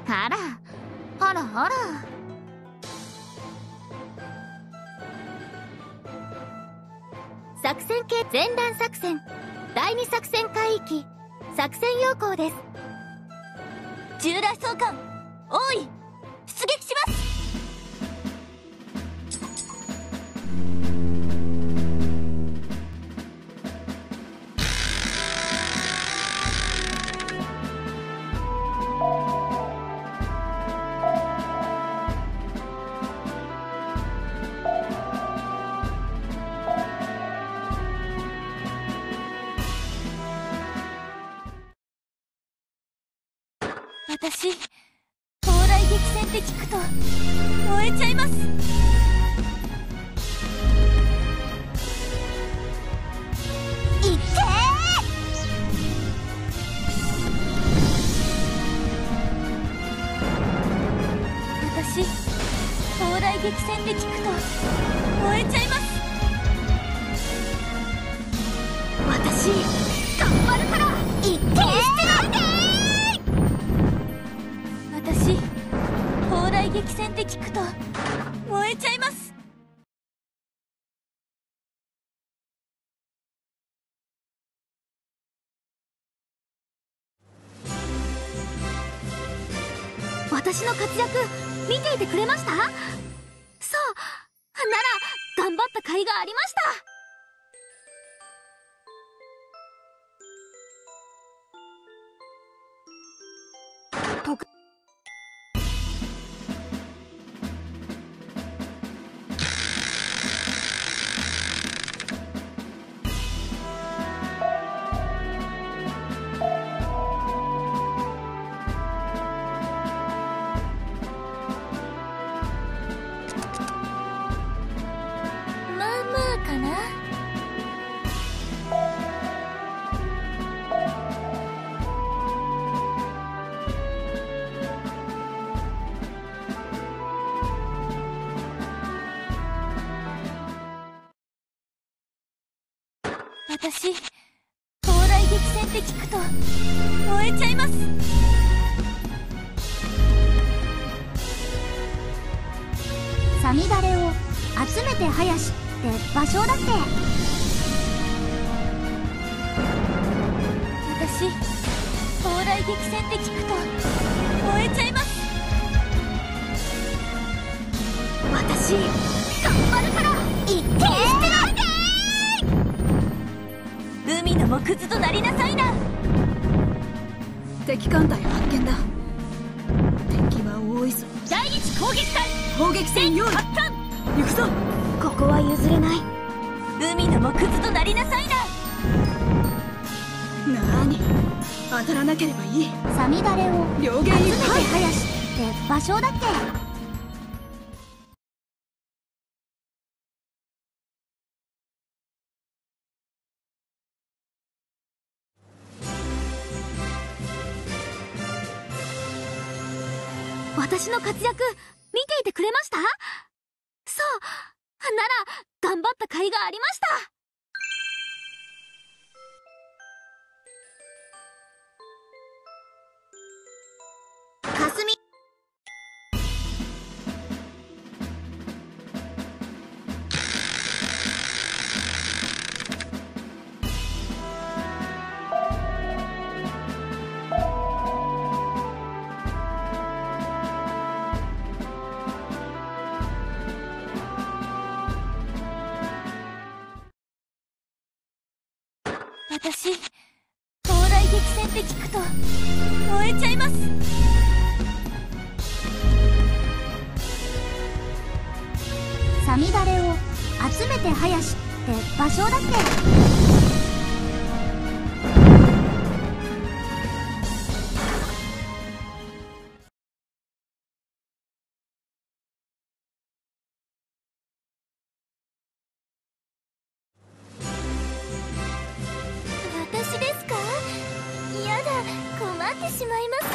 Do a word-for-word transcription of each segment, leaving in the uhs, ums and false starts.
あらあらあら。作戦系前段作戦第二作戦海域作戦要項です。 従来総監王位出撃します。私、蓬莱激戦って聞くと燃えちゃいます。いっけー。私、蓬莱激戦って聞くと燃えちゃいます。私、頑張るからいっけー。私、蓬莱激戦って聞くと燃えちゃいます。私の活躍見ていてくれました？そう、なら頑張った甲斐がありました。私、蓬莱激戦って聞くと燃えちゃいます。 さみだれを集めて林って芭蕉だって。 私、蓬莱激戦って聞くと燃えちゃいます。私、頑張るから一定してないでー。海の藻くずとなりなさいな。 敵艦隊発見だ。敵は多いぞ。 第一攻撃隊砲撃戦用意。 発艦。 行くぞ。 ここは譲れない。 海の藻くずとなりなさいな。 なーに、当たらなければいい。 さみだれを両舷集めて一回。 林って芭蕉だって。 私の活躍見ていてくれました？そう、なら頑張った甲斐がありました。 霞私、蓬莱激戦って聞くと燃えちゃいます。 さみだれを集めて林って芭蕉だって。 私ですか？やだ、困ってしまいます。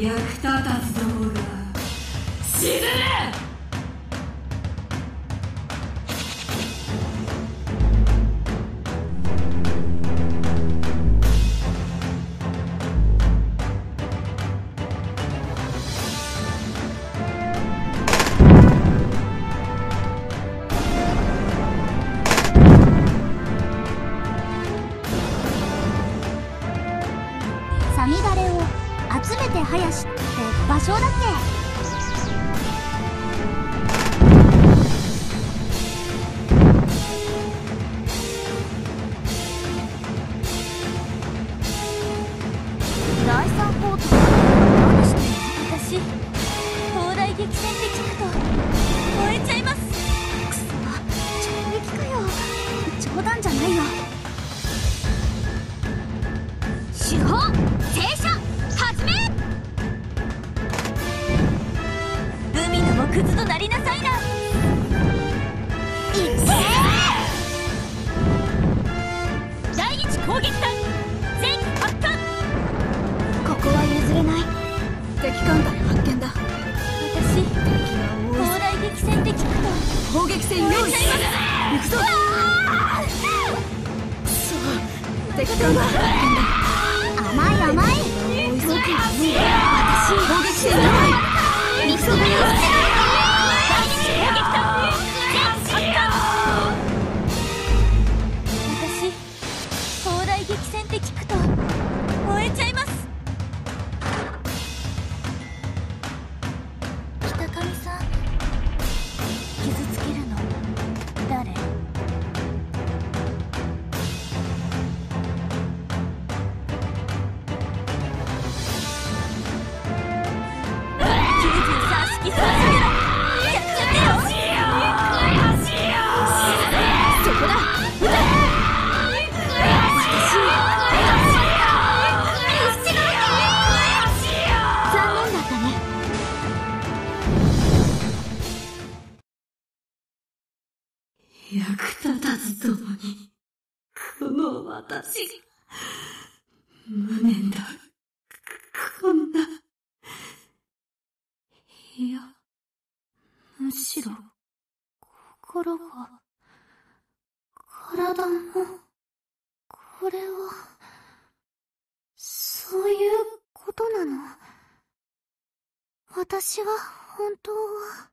役立たずどもが死ぬ。 サミダレを集めて林って場所だっけ。第三コート何してんの。 私砲台激戦って聞くと燃えちゃいます。 くそ、直撃かよ。冗談じゃないよ。 手法停車始め。海の藻くずとなりなさいな。 いっ第一攻撃隊全機発艦。 ここは譲れない。 敵艦隊発見だ。 私砲台激戦って聞くと砲撃戦用意。行くぞ。くそ、敵艦隊発見だ。 甘い甘い。 私砲撃戦用意。行くぞ。 第一攻撃隊全機発艦。私砲台激戦って聞くと燃えちゃいます。北上さん傷つけるの誰。きゅうじゅうさん式酸素ゲラやっちゃってよ。そこだ。撃て。残念だったね。 役立たずどもにこの私が無念だ。こんな。いや、むしろ心が、体も、これは、そういうことなの。私は本当は。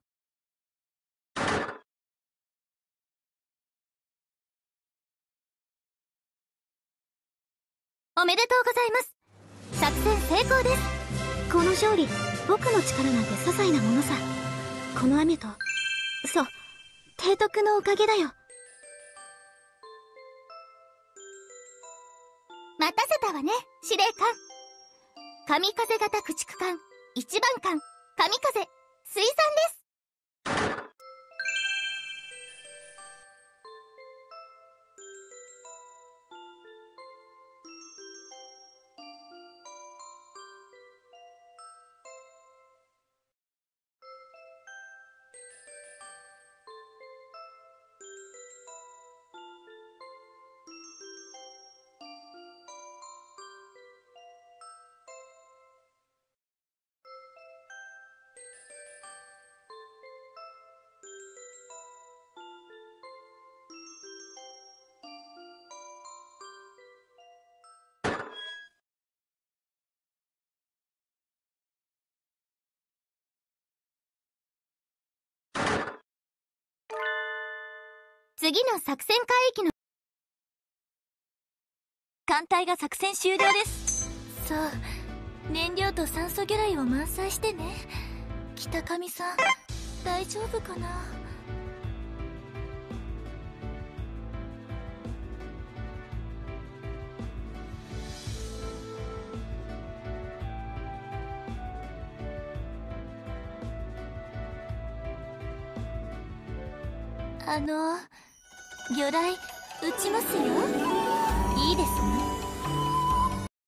おめでとうございます。作戦成功です。 この勝利、僕の力なんて些細なものさ。この雨と、そう、提督のおかげだよ。 待たせたわね、司令官。神風型駆逐艦一番艦神風水産です。次の作戦海域の艦隊が作戦終了です。さあ、燃料と酸素魚雷を満載してね。北上さん、大丈夫かな。あの魚雷撃ちますよ。いいですね。